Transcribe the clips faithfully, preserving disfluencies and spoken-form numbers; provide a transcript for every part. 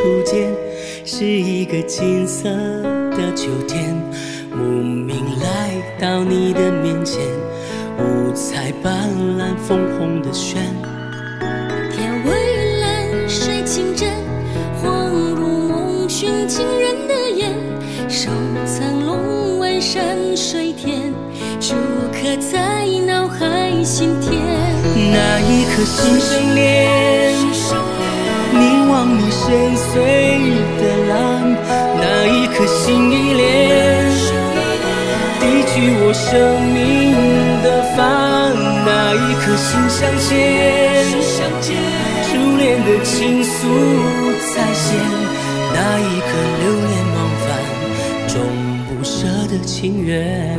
初见，是一个金色的秋天，慕名来到你的面前，五彩斑斓枫红的轩， 天微蓝水清真，恍如梦寻情人的眼，手曾龙湾山水田，筑刻在脑海心田。 那一颗心生恋，凝望你深邃的蓝，那一颗心依恋，抵去我生命的烦，那一颗心相牵，初恋的情愫再现，那一颗流连忘返终不舍的情缘。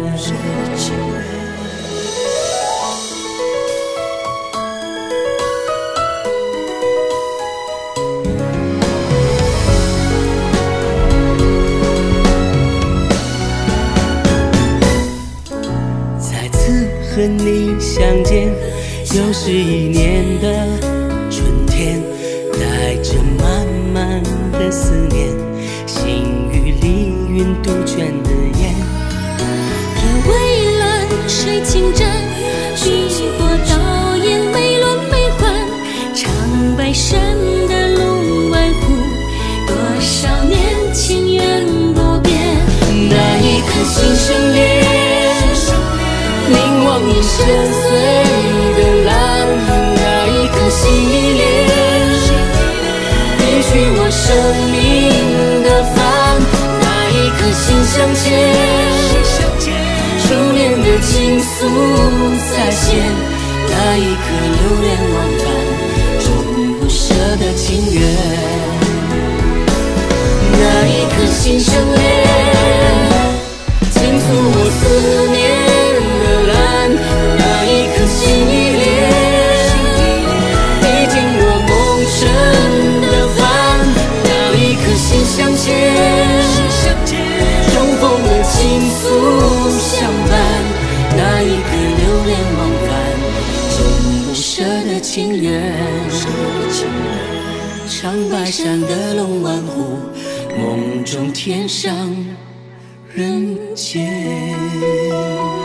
和你相见，又是一年的春天，带着满满的思念，心雨里云杜鹃的烟。 天微蓝水清真，碧波倒映美轮美奂，长白山的龙湾湖，多少年情缘多变。 那一颗心生恋，凝望你深邃的蓝，那一颗心依恋，抵去我生命的烦，那一颗心相牵，初恋的情愫再现，那一颗流连忘返终不舍的情缘。那一颗心生恋，倾诉我思念，那一颗心依恋，抵尽我梦尘的烦，那一颗心相牵，重逢的情愫相伴，那一颗流连忘返终不舍的情缘。长白山的龙湾湖，梦中天上人间。